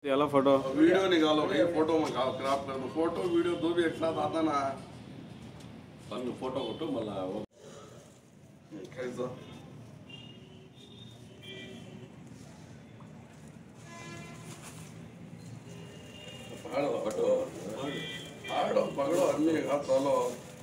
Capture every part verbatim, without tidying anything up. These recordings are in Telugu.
याला फोटो वीडियो निकालो भाई, फोटो में क्रॉप कर दो, फोटो वीडियो दो भी एक साथ आता ना। फोटो फोटो मला कैसा పాడో फोटो పాడో పగడో అన్నీ కాదు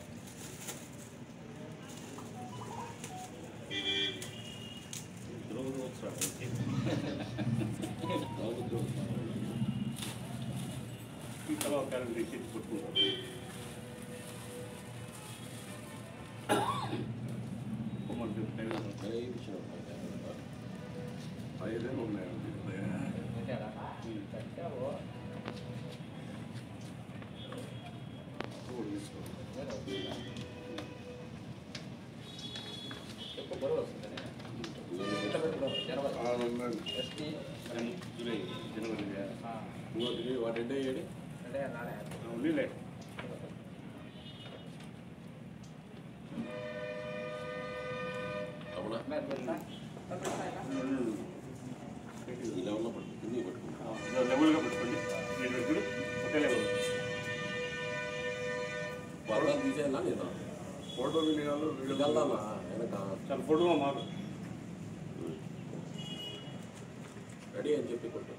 ఐదేళ్ళు ఉన్నాయండి. వాటి ఏడి ఈ లెవెల్లో పట్టుకుంది పట్టుకుంటా లెవెల్గా పెట్టుకోండి. మీరు ఇప్పుడు ఒకే లెవెల్ వాళ్ళ తీసేయాలా లేదా ఫోటో వినియాలో వీడియో వెళ్ళాలా వెనక చాలా ఫోటోగా మారు రెడీ అని చెప్పి కొట్టు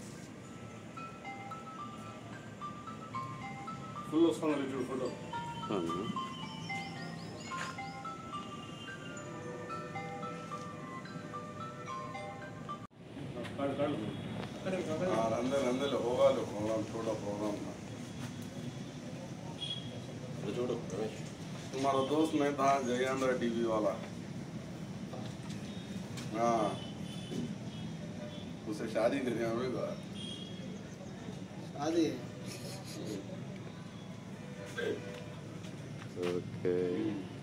ఫుల్ వస్తుంది చూడు ఫోటో. కాదు కాదు अंदर अंदर होगा लो प्रोग्राम थोड़ा प्रोग्राम था। చూడు రమేష్ तुम्हारा दोस्त नहीं था जयेंद्र टीवी वाला, हाँ उसे शादी करनी होगा। शादी ఓకే